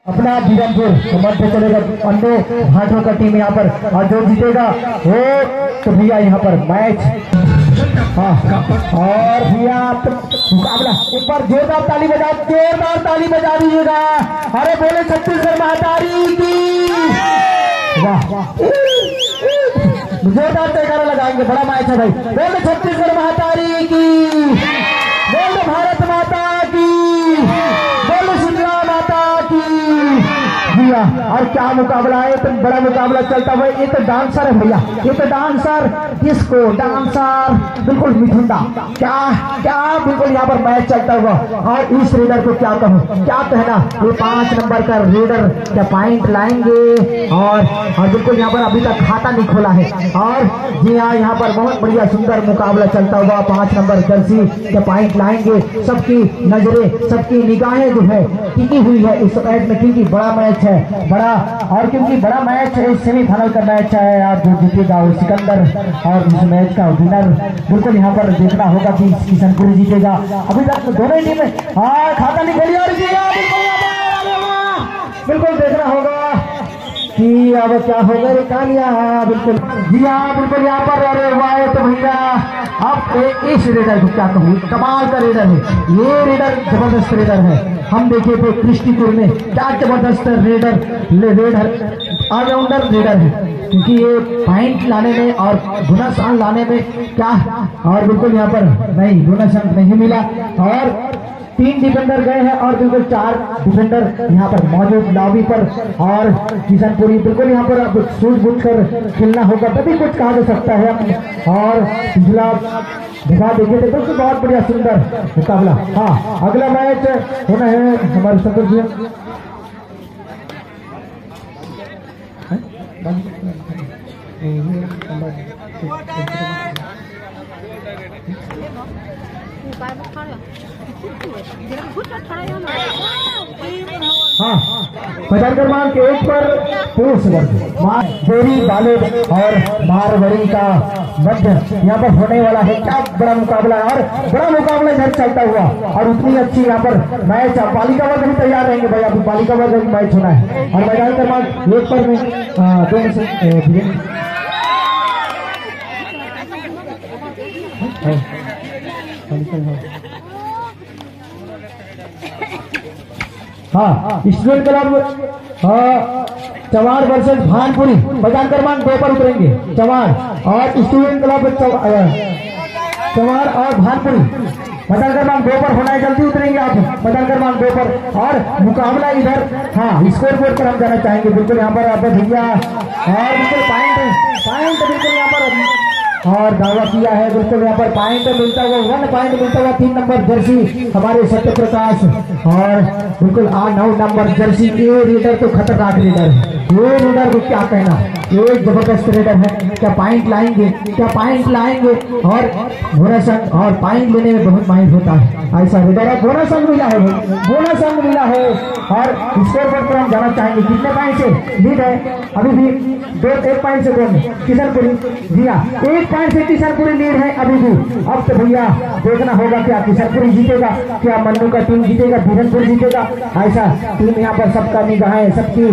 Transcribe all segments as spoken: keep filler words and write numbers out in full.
अपना बीरमपुर मध्य चलेगा अन्य भाटों का टीम यहाँ पर, और जो जीतेगा वो तो भैया यहाँ पर मैच। हाँ और भैया मुकाबला एक बार जोरदार ताली बजा, जोरदार ताली बजा दीजिएगा। अरे बोले छत्तीसगढ़ महातारी की वाह, जोरदार जयकारा लगाएंगे, बड़ा मैच है भाई। बोले छत्तीसगढ़ महातारी की, बोले भारत माता की, बोले शिमला माता की भैया। और क्या मुकाबला है, तो बड़ा मुकाबला चलता हुआ। ये तो डांसर है भैया, ये तो डांसर, डिस्को डांसर बिल्कुल मिठुंडा, क्या क्या बिल्कुल यहाँ पर मैच चलता हुआ। और इस रेडर को क्या कहूँ, क्या कहना, ये पांच नंबर का रेडर क्या पॉइंट लाएंगे। और और बिल्कुल यहाँ पर अभी तक खाता नहीं खोला है। और जी हाँ, यहाँ पर बहुत बढ़िया सुंदर मुकाबला चलता हुआ। पांच नंबर जर्सी क्या पॉइंट लाएंगे, सबकी नजरें सबकी निगाहें जो है टिकी हुई है इस मैच में, क्योंकि बड़ा मैच है बड़ा। और क्योंकि बड़ा मैच है, सेमीफाइनल का मैच है, और जो जीतेगा वो सिकंदर, और इस मैच का विनर बिल्कुल यहाँ पर देखना होगा कि किशनपुर जीतेगा। अभी तक तो दोनों ही टीमें हाँ खाता नहीं खोली, और बिल्कुल देखना होगा कि अब क्या होगा रे कहानियां। हाँ बिल्कुल, जी हाँ बिल्कुल यहाँ पर। अरे वाह तो भैया, अब इस रेडर को क्या कहूँ, कमाल का रेडर है ये, रेडर जबरदस्त रेडर है। हम देखे थे कृष्टिपुर में, क्या जबरदस्त रेडर रेडर ऑलराउंडर रेडर है, क्योंकि ये पॉइंट लाने में और बोनस अंक लाने में क्या, और बिल्कुल यहाँ पर नहीं बोनस अंक नहीं मिला। और तीन डिफेंडर गए हैं और बिल्कुल चार डिफेंडर यहाँ पर मौजूद लॉबी पर। और किशनपुरी बिल्कुल यहाँ पर अब सूझबूझ कर खेलना होगा, तभी कुछ कहा जा सकता है। और पिछला दिखा देखिए थे बिल्कुल बहुत बढ़िया सुंदर मुकाबला। हाँ अगला मैच होना है हमारे शंकर जी, हाँ मैदान क्रमांक एक पर पुरुष वर्ग देवी बालोद और मारवाड़ी का मध्य यहाँ पर होने वाला है। क्या बड़ा मुकाबला है, और बड़ा मुकाबला इधर चलता हुआ, और उतनी अच्छी यहाँ पर मैच। बालिका वर्ग भी तैयार रहेंगे भाई, अभी बालिका वर्ग भी मैच होना है। और मैदान क्रमांक एक पर में दोनों से हाँ student club Chawad versus Bhanpuri, मैदान क्रमांक दो पर उतरेंगे चवाड़ और स्टूडेंट क्लब चवाड़ और भानपुरी, मैदान क्रमांक दो पर होना है, जल्दी उतरेंगे आप मैदान क्रमांक दो पर। और मुकाबला इधर हाँ स्कोर बोर्ड पर हम जाना चाहेंगे, बिल्कुल यहाँ पर आप भैया, और बिल्कुल पॉइंट पॉइंट बिल्कुल यहाँ पर और दावा किया है, बिल्कुल यहाँ पर पॉइंट मिलता हुआ, वन पॉइंट मिलता हुआ। तीन नंबर जर्सी हमारे सत्य प्रकाश, और बिल्कुल आठ नौ नंबर जर्सी। ये रेडर तो खतरनाक रेडर है, ये रेडर को क्या कहना, ये जबरदस्त रेडर है। क्या पॉइंट लाएंगे, क्या पॉइंट लाएंगे, और बोनस अंक और पॉइंट लेने में बहुत माहिर होता है ऐसा रेडर। बोनस अंक मिला है, बोनस अंक मिला है। और स्कोर बोर्ड पर हम जाना चाहेंगे, कितने पॉइंट से लीड है अभी भी, दो एक पॉइंट से कौन किशनपुरी, जी हाँ एक पॉइंट से किशनपुरी लीड है अभी भी। अब तो भैया देखना होगा क्या किशनपुरी जीतेगा, क्या मन्नू का टीम जीतेगा, बीरनपुर जीतेगा, ऐसा टीम यहाँ पर सबका निगाहें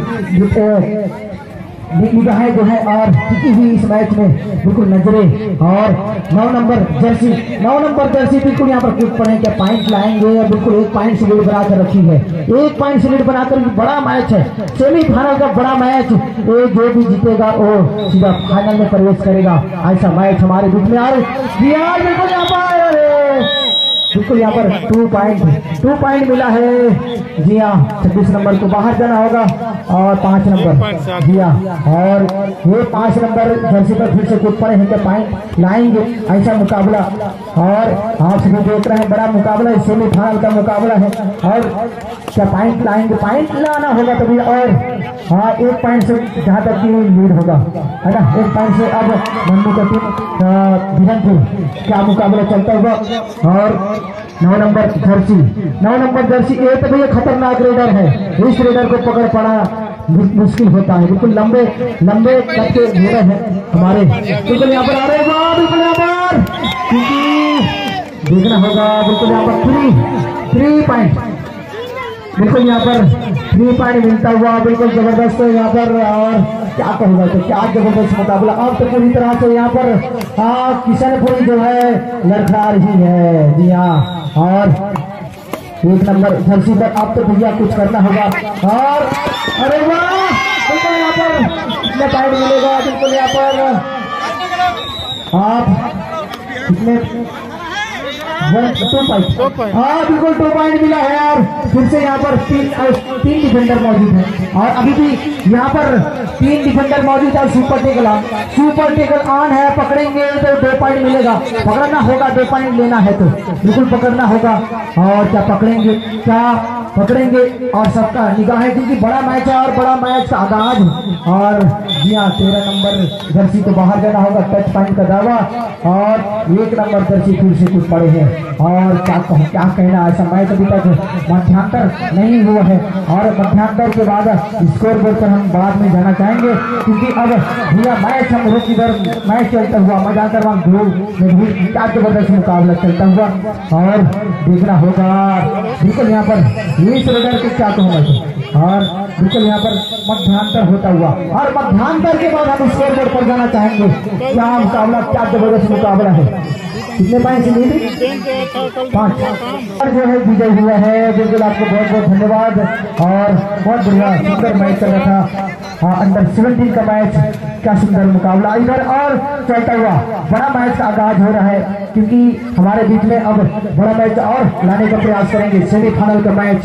सबकी निगाहें जो है और टिकी हुई इस मैच में, बिल्कुल नजरें। और नौ नंबर जर्सी नौ नंबर जर्सी बिल्कुल यहाँ पर क्लिक पड़े, क्या पॉइंट लाएंगे, बिल्कुल एक पॉइंट से लीड बनाकर रखी है, एक पॉइंट से लीड बनाकर बड़ा मैच है, सेमीफाइनल का बड़ा मैच। एक जो भी जीतेगा वो सीधा फाइनल में प्रवेश करेगा, ऐसा मैच हमारे बीच में। और बिल्कुल यहाँ पर बिल्कुल यहाँ पर टू पॉइंट टू पॉइंट मिला है, जी हाँ छब्बीस नंबर को बाहर जाना होगा, और पांच नंबर जी हाँ, और ये पांच नंबर जर्सी पर फिर से कूद पड़े हैं, क्या पॉइंट लाएंगे, ऐसा मुकाबला। और आप सभी देख रहे हैं बड़ा मुकाबला, सेमीफाइनल का मुकाबला है, और क्या पॉइंट लाएंगे, पॉइंट लाना होगा तभी। और हाँ एक पॉइंट से जहाँ तक की लीड होगा है ना, एक पॉइंट से अब मन्नू का टीम बीरनपुर क्या मुकाबला चलता हुआ। और नौ नंबर जर्सी नौ नंबर जर्सी ये तो भैया खतरनाक रेडर है, इस रेडर को पकड़ पाना मुश्किल होता है, बिल्कुल लंबे लंबे कद के रेडर है हमारे, बिल्कुल यहाँ पर आ रहे हैं, बिल्कुल यहाँ पर क्योंकि देखना होगा, बिल्कुल यहाँ पर थ्री थ्री पॉइंट बिल्कुल यहाँ पर थ्री पॉइंट मिलता हुआ बिल्कुल जबरदस्त यहाँ पर। और क्या कहूँगा तो क्या जबरदस्त मुकाबला। अब तो पूरी तरह से यहाँ पर किशनपुरी जो है लड़खड़ा रही है। जी हाँ, और एक नंबर जर्सी पर अब तो भैया कुछ करना होगा। और अरे वाह, बिल्कुल यहाँ पर कितने पॉइंट मिलेगा। बिल्कुल यहाँ पर आप कितने टू पॉइंट, हाँ बिल्कुल टू पॉइंट मिला है। और फिर से यहाँ पर तीन तीन डिफेंडर मौजूद है और अभी भी यहाँ पर तीन डिफेंडर मौजूद है। Super tackle super tackle on है, पकड़ेंगे तो दो पॉइंट मिलेगा। पकड़ना होगा, दो पॉइंट लेना है तो बिल्कुल पकड़ना होगा। और क्या पकड़ेंगे, क्या पकड़ेंगे और सबका निगाह है क्योंकि बड़ा मैच है और बड़ा मैच का आगाज। और जी हाँ, तेरह नंबर जर्सी को बाहर जाना होगा, टच पॉइंट का दावा। और एक नंबर जर्सी फिर से कुछ पड़े हैं। और क्या कह, क्या कहना, ऐसा मैच अभी तक मध्यांतर नहीं हुआ है और मध्यांतर के बाद स्कोर बोर्ड पर हम बाद में जाना चाहेंगे क्योंकि अब भैया मैच हम रोक इधर मैच चलता हुआ मध्यांतर में क्या जबरदस्त मुकाबला चलता हुआ और देखना होगा। बिल्कुल यहाँ पर इस रेडर के क्या कहूँगा। और बिल्कुल यहाँ पर मध्यांतर होता हुआ और मध्यांतर के बाद हम स्कोर बोर्ड पर जाना चाहेंगे। क्या मुकाबला, क्या जबरदस्त मुकाबला है। कितने पॉइंट से मिली? पाँच। और जो है विजय हुआ है। बिल्कुल आपको बहुत बहुत धन्यवाद। और बहुत बढ़िया सुंदर मैच चल रहा था। हाँ, अंडर सेवेंटीन का मैच, क्या सुंदर मुकाबला इधर और चलता हुआ। बड़ा मैच का आगाज हो रहा है क्योंकि हमारे बीच में अब बड़ा मैच और लाने का प्रयास करेंगे। सेमीफाइनल का मैच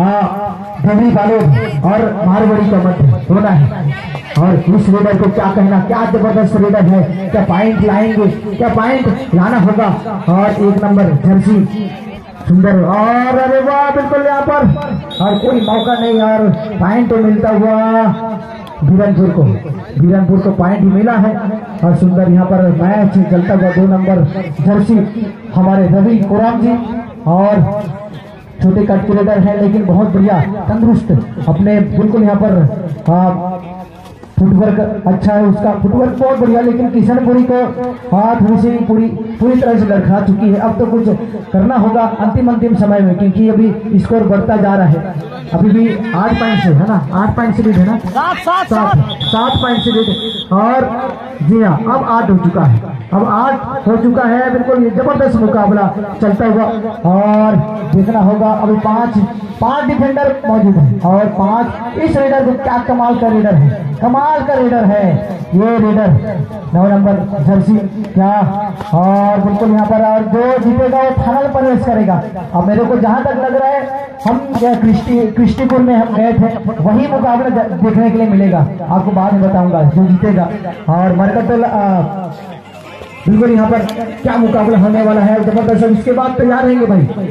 देवरी बालोद और मारवाड़ी का मध्य होना है। और इस रेडर को क्या कहना, क्या जबरदस्त रेडर है। क्या पॉइंट लाएंगे, क्या पॉइंट लाना होगा। और एक नंबर जर्सी सुंदर। और अरे वाह, बिल्कुल यहाँ पर और कोई मौका नहीं और पॉइंट तो मिलता हुआ बीरनपुर को बीरनपुर को पॉइंट ही मिला है। और सुंदर यहाँ पर मैच चलता हुआ दो नंबर जर्सी हमारे रवि कोराम जी और छोटे कट के रेडर है लेकिन बहुत बढ़िया तंदुरुस्त अपने। बिल्कुल यहाँ पर फुटवर्क अच्छा है, उसका फुटवर्क बहुत बढ़िया। लेकिन किशनपुरी को हाथ थोड़ी सी पूरी पूरी तरह से लड़खड़ा चुकी है। अब तो कुछ करना होगा अंतिम अंतिम समय में क्योंकि अभी स्कोर बढ़ता जा रहा है। अभी भी आठ पॉइंट से है ना, आठ पॉइंट से लीड है ना, सात सात पॉइंट से लीड। और जी हाँ, अब आठ हो चुका है, अब आठ हो चुका है। बिल्कुल ये जबरदस्त मुकाबला चलता हुआ और देखना होगा। अभी पांच पांच डिफेंडर मौजूद है और पांच इस रेडर को क्या कमाल का रेडर है, कमाल का रेडर है ये रेडर नौ नंबर जर्सी क्या। और बिल्कुल यहाँ पर और जो जीतेगा वो फाइनल प्रवेश करेगा। अब मेरे को जहां तक लग रहा है हम क्रिस्टी क्रिस्टीपुर में हम गए थे, वही मुकाबला देखने के लिए मिलेगा। आपको बाद में बताऊंगा जो जीतेगा। और मरकतुल बिल्कुल यहाँ पर क्या मुकाबला होने वाला है जबरदस्त। इसके बाद तैयार रहेंगे भाई,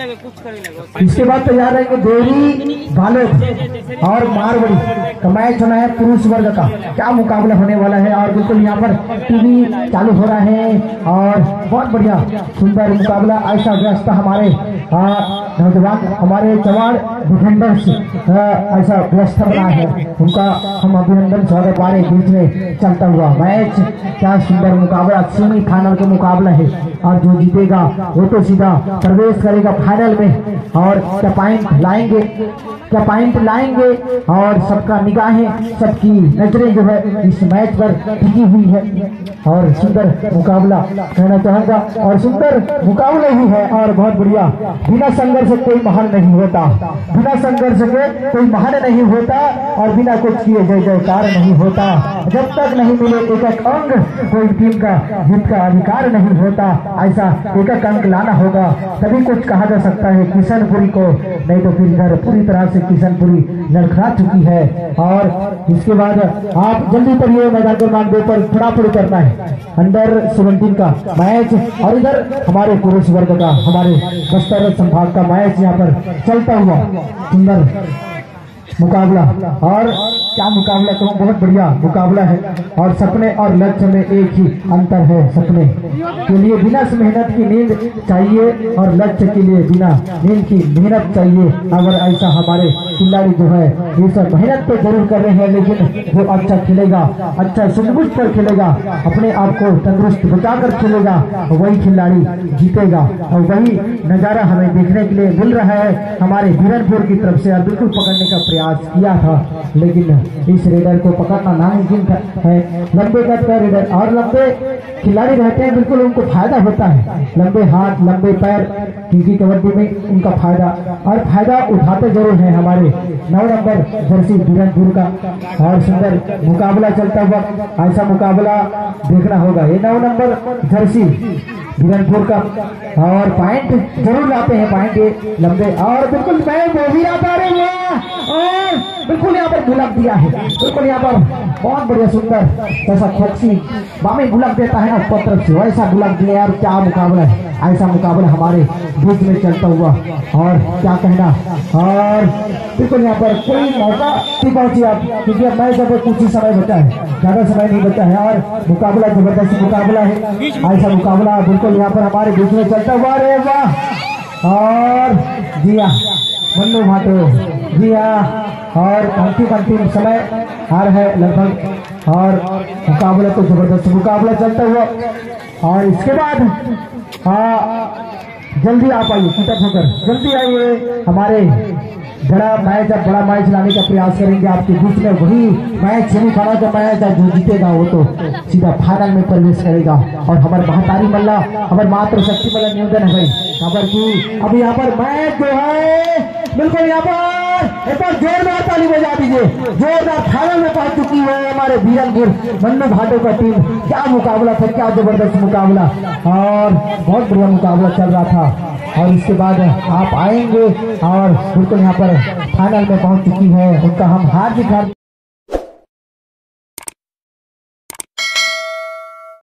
इसके बाद तैयार रहेंगे देवरी बालोद और मारवाड़ी का मैच होना है पुरुष वर्ग का। क्या मुकाबला होने वाला है। और बिल्कुल यहाँ पर टीवी चालू हो रहा है और बहुत बढ़िया सुंदर मुकाबला। ऐसा व्यवस्था हमारे नौजवान हमारे चवाड़ डिफेंडर्स ऐसा व्यवस्था बना है, उनका हम अभिनंदन स्वागत वाले बीच में चलता हुआ मैच। क्या सुंदर मुकाबला, सेमीफाइनल का मुकाबला है और जो जीतेगा वो तो सीधा प्रवेश करेगा फाइनल में। और क्या पॉइंट लाएंगे, क्या पॉइंट लाएंगे और सबका निगाहें सबकी नजरें जो है इस मैच पर टिकी हुई है। और सुंदर मुकाबला कहना चाहूंगा और सुंदर मुकाबला ही है और बहुत बढ़िया। बिना संघर्ष कोई महान नहीं होता, बिना संघर्ष के कोई महान नहीं होता और बिना कुछ किए जय जयकार नहीं होता। जब तक नहीं मिले एक एक अंग कोई टीम का जीत का अधिकार नहीं होता। ऐसा एक एक अंक लाना होगा तभी कुछ कहा जा सकता है किशनपुरी को, नहीं तो फिर इधर पूरी तरह से किशनपुरी लड़खड़ा चुकी है। और इसके बाद आप जल्दी करिए, मैदान क्रमांक दो पर फटाफट करना है अंडर सेवेंटीन का मैच और इधर हमारे पुरुष वर्ग का हमारे बस्तर संभाग का मैच यहाँ पर चलता हुआ सुंदर मुकाबला। और क्या मुकाबला कहूँ, बहुत बढ़िया मुकाबला है। और सपने और लक्ष्य में एक ही अंतर है, सपने के लिए बिना मेहनत की नींद चाहिए और लक्ष्य के लिए बिना नींद की मेहनत चाहिए। अगर ऐसा हमारे खिलाड़ी जो है ये सब मेहनत तो जरूर कर रहे हैं, लेकिन जो अच्छा खेलेगा, अच्छा सूझबूझ कर खेलेगा, अपने आप को तंदुरुस्त बचाकर खेलेगा, वही खिलाड़ी जीतेगा। और वही नजारा हमें देखने के लिए मिल रहा है हमारे बीरनपुर की तरफ से। बिल्कुल पकड़ने का प्रयास किया था, लेकिन इस रेडर को पकड़ना नामुमकिन है। लंबे कद का रेडर और लंबे खिलाड़ी रहते हैं, बिल्कुल उनको फायदा होता है, लंबे हाथ लंबे पैर, क्योंकि कबड्डी में उनका फायदा और फायदा उठाते जरूर है हमारे नौ नंबर जर्सी बीरनपुर का। और सुंदर मुकाबला चलता हुआ, ऐसा मुकाबला देखना होगा। ये नौ नंबर जर्सी बीरनपुर का और पॉइंट जरूर लाते हैं, पॉइंट ये लंबे और बिल्कुल मैं वो भी आता रहे और बिल्कुल यहाँ पर बुलक दिया है, बिल्कुल यहाँ पर बहुत बढ़िया सुंदर ऐसा खोक्सी बामी बुलक देता है ना ऊपर तरफ से, वैसा बुलक दिया यार। क्या मुकाबला है, ऐसा मुकाबला हमारे बीच में चलता हुआ और क्या कहना। और बिल्कुल यहाँ पर कोई मौका नहीं पहुंची आप, क्योंकि अब मैच अब कुछ ही समय बचा है, ज्यादा समय नहीं बचा है और मुकाबला जबरदस्त मुकाबला है। ऐसा मुकाबला बिल्कुल यहाँ पर हमारे बीच में चलता हुआ। अरे वाह, और जी हाँ मन्नू भाटो, जी हाँ, और अंतिम अंतिम समय आ रहा है लगभग और मुकाबला तो जबरदस्त मुकाबला चलता हुआ। और इसके बाद हाँ जल्दी आप आइए, फटाफट होकर जल्दी आइए। हमारे बड़ा मैच, अब बड़ा मैच लाने का प्रयास करेंगे आपके बीच में। वही मैच सेमीफाइनल का मैच है, जो जीतेगा वो तो सीधा फाइनल में प्रवेश करेगा। और हमारे महातारी मल्ला, हमारे मातृ शक्ति मल्ला निवेदन है भाई यहाँ पर की अब यहाँ पर मैच जो है बिल्कुल यहाँ पर एक बार जोरदार ताली बजा दीजिए। जोरदार फाइनल में पहुंच चुकी है हमारे बीरनपुर मन्नू भाटो का टीम। क्या मुकाबला था, क्या जबरदस्त मुकाबला और बहुत बढ़िया मुकाबला चल रहा था। और इसके बाद आप आएंगे और बिल्कुल यहाँ पर फाइनल में पहुंच चुकी है उनका हम हार्दिक